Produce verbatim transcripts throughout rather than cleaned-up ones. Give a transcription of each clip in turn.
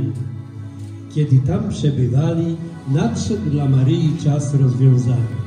Kiedy tam przebywali, nadszedł dla Maryi czas rozwiązania.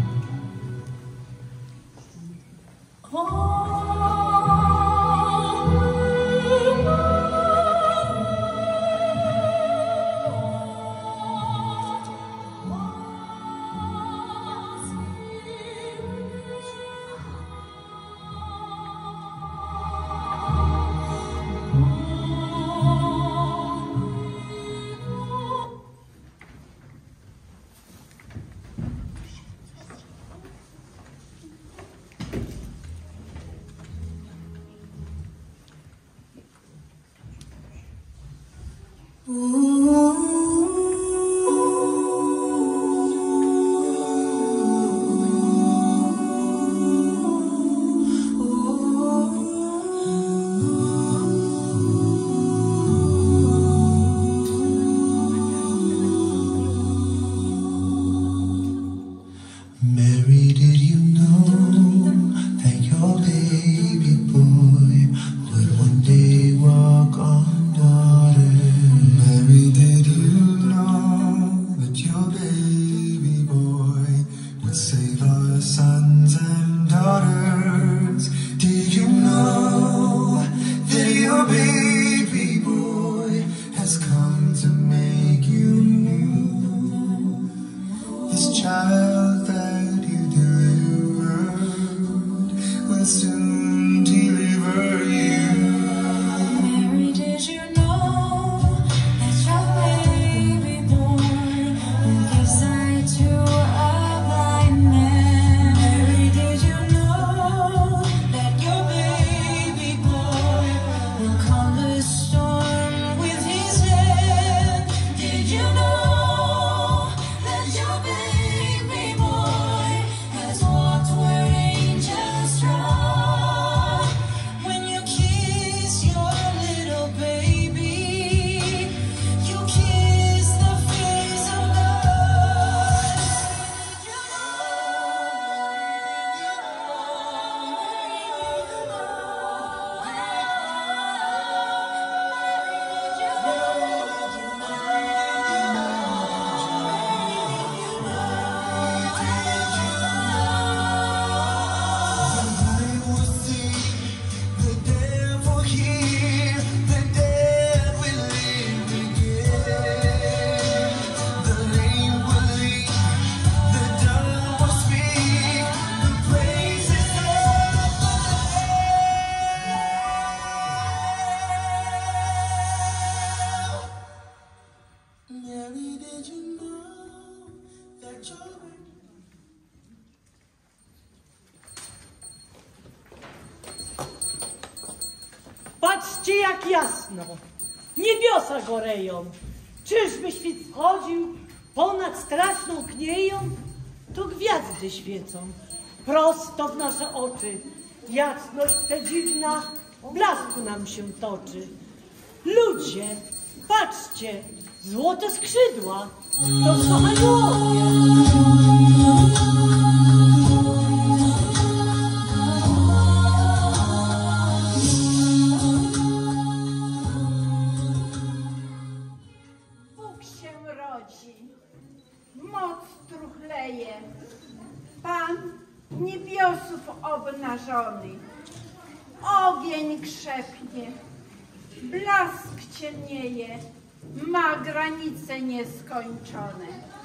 Patrzcie, jak jasno. Niebiosa goreją. Czyżby świt wchodził ponad straszną knieją? To gwiazdy świecą prosto w nasze oczy. Jasność przedziwna w blasku nam się toczy. Ludzie, patrzcie, złote skrzydła. To są aniołowie. Moc truchleje, Pan niebiosów obnażony, ogień krzepnie, blask ciemnieje, ma granice nieskończone.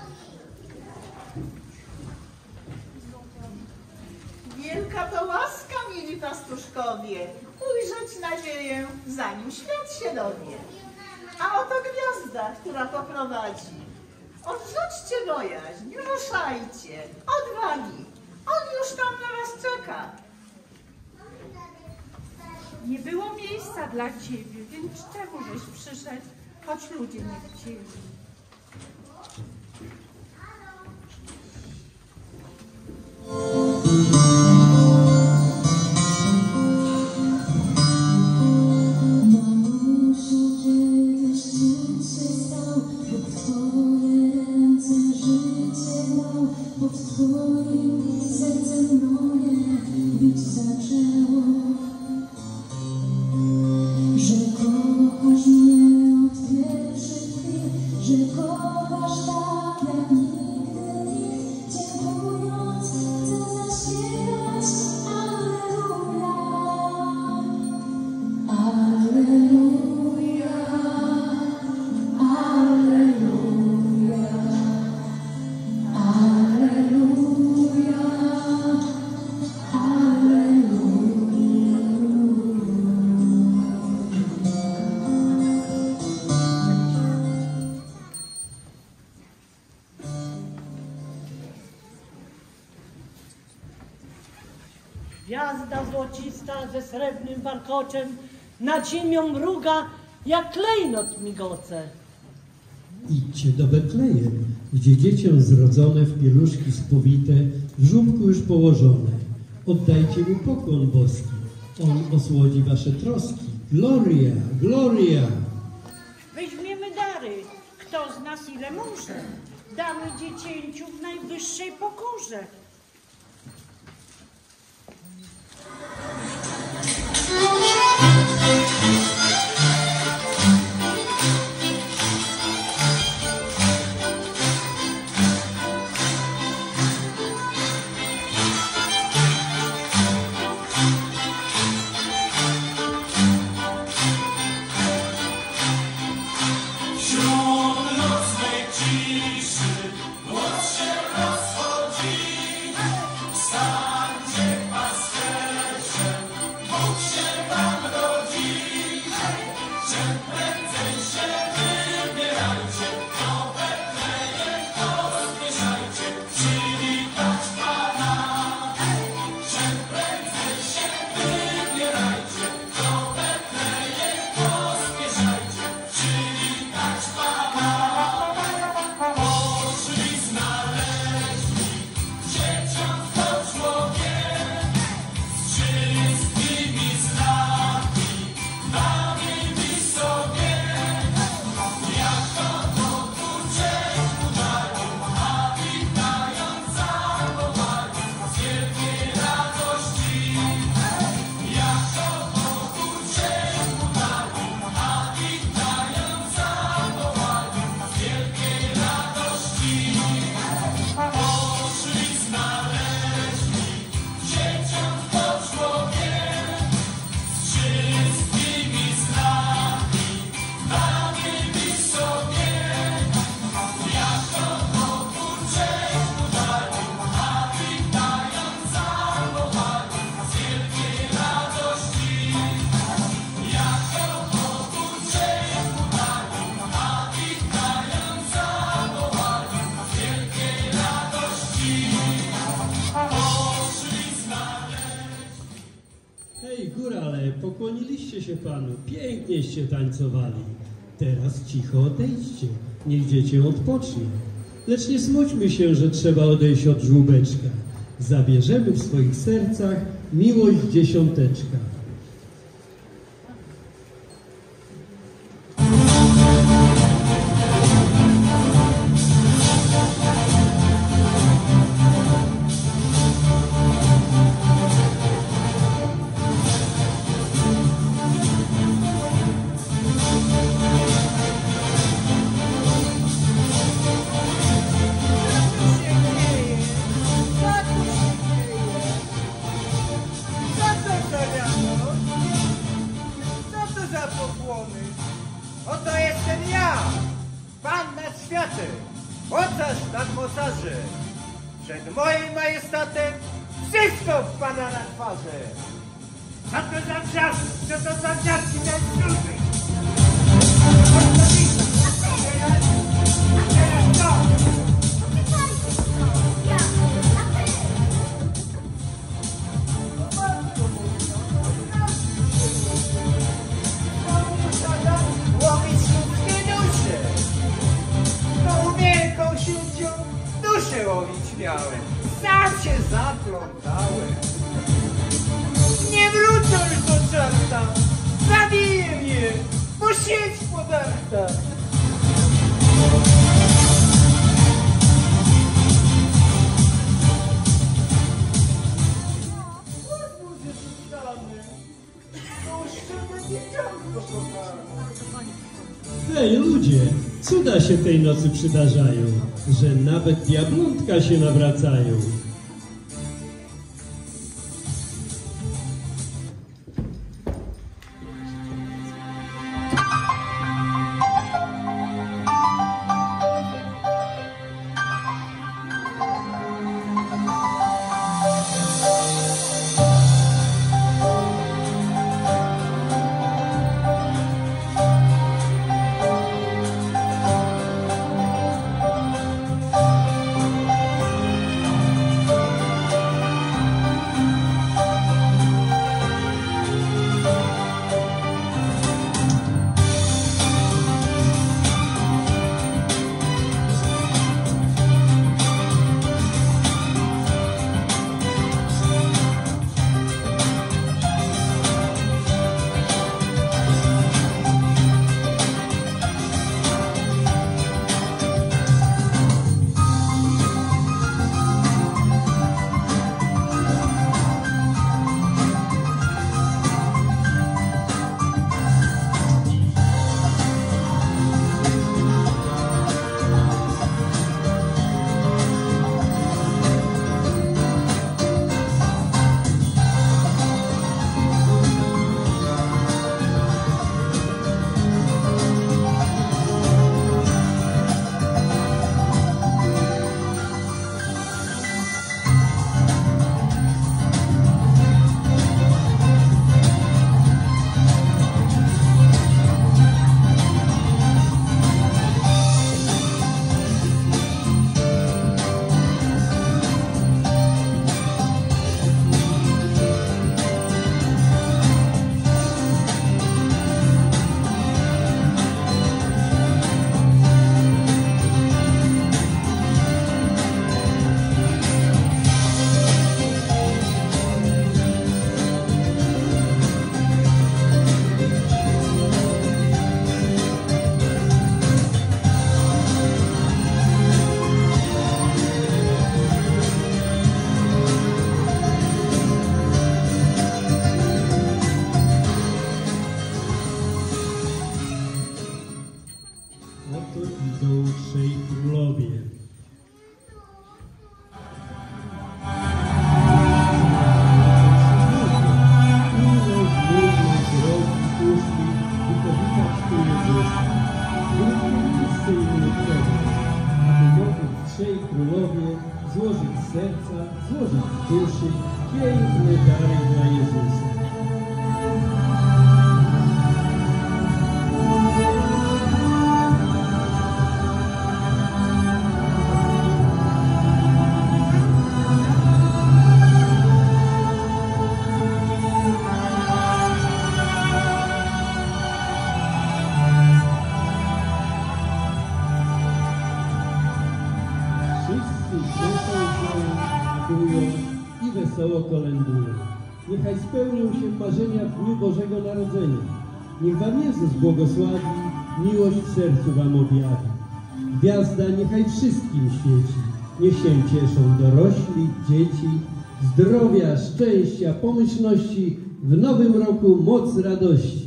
Wielka to łaska, mili pastuszkowie, ujrzeć nadzieję, zanim świat się dowie. A oto gwiazda, która poprowadzi. Odrzućcie bojaźń, ruszajcie, odwagi, on już tam na was czeka. Nie było miejsca dla ciebie, więc czemu żeś przyszedł, choć ludzie nie chcieli? Że kogoś nie odbierze. Gwiazda złocista ze srebrnym warkoczem nad ziemią mruga, jak klejnot migoce. Idźcie do Betlejem, gdzie dziecię zrodzone w pieluszki spowite, w żłóbku już położone. Oddajcie mu pokłon boski, on osłodzi wasze troski. Gloria, gloria! Weźmiemy dary, kto z nas ile może. Damy dziecięciu w najwyższej pokorze. Hej, górale, pokłoniliście się Panu, pięknieście tańcowali. Teraz cicho odejdźcie, niech dziecię odpocznie. Lecz nie smućmy się, że trzeba odejść od żłóbeczka. Zabierzemy w swoich sercach miłość dziesiąteczka. Oto jestem ja, Pan nad światem, mocarz nad mocarzy. Przed moim majestatem wszystko Pana na twarzy. Co to za gwiazd, co to za gwiazdki na służby? Teraz co? Łowić ludzkie dusze. Tą wielką siecią duszę łowić miałem. Sam się zaplątałem. Nie wrócą już do czarta. Zabiję mnie, bo sieć podarta. Hej, ludzie, cuda się tej nocy przydarzają, że nawet diablątka się nawracają. Oto idą trzej królowie. Trzej królowie złożyć serca, złożyć duszy, piękne dary dla Jezusa. I wesoło kolędują. Niechaj spełnią się marzenia w dniu Bożego Narodzenia. Niech Wam Jezus błogosławi, miłość w sercu Wam objawi. Gwiazda niechaj wszystkim świeci. Niech się cieszą dorośli, dzieci. Zdrowia, szczęścia, pomyślności, w nowym roku moc radości.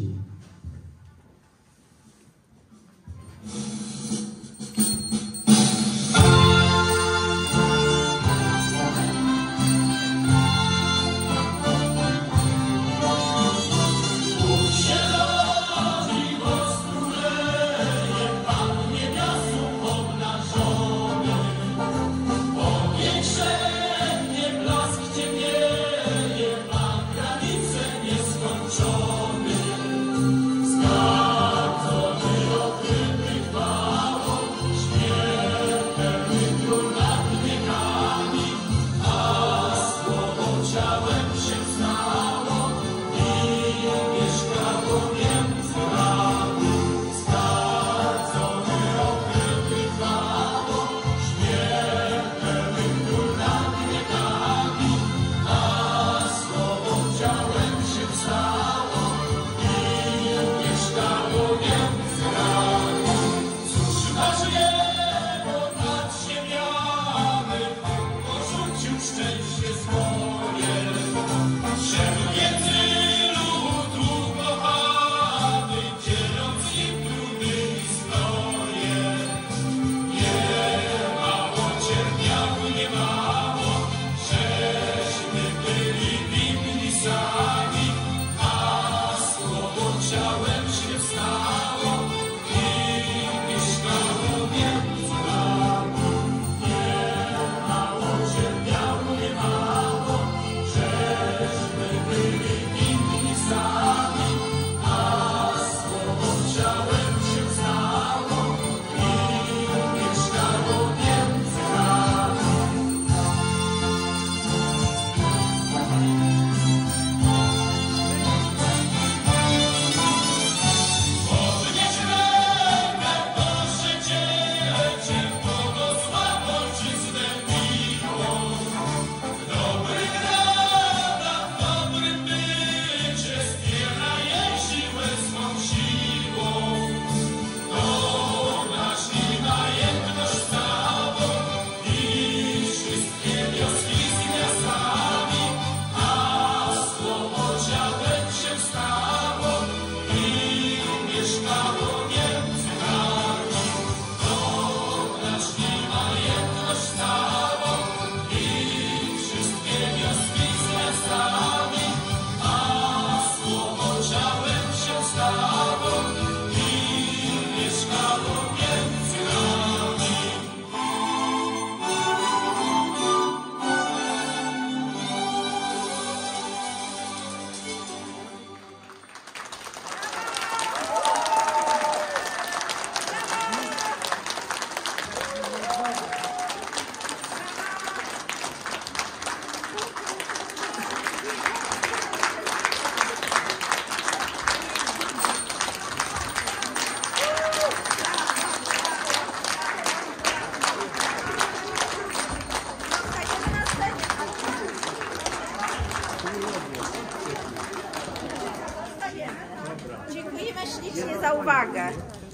Dziękujemy ślicznie za uwagę.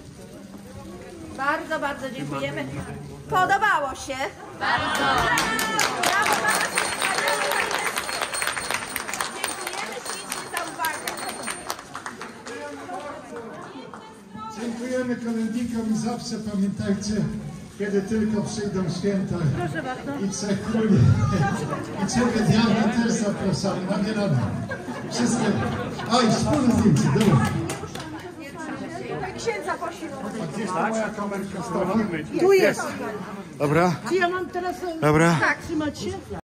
Bardzo, bardzo dziękujemy. Podobało się? Bardzo. Brawo, bardzo. Dziękujemy ślicznie za uwagę. Dziękuję śpiewajmy kolędnikom i zawsze pamiętajcie, kiedy tylko przyjdą święta i trzech króli i ciebie diabła też zapraszamy, nabieramy. Wszystkie. Oj, wspólne zdjęcie, dobra. Księdza posilą. A gdzieś ta moja kamerka stała? Tu jest. Dobra. Czy ja mam teraz Dobra. trzymać się?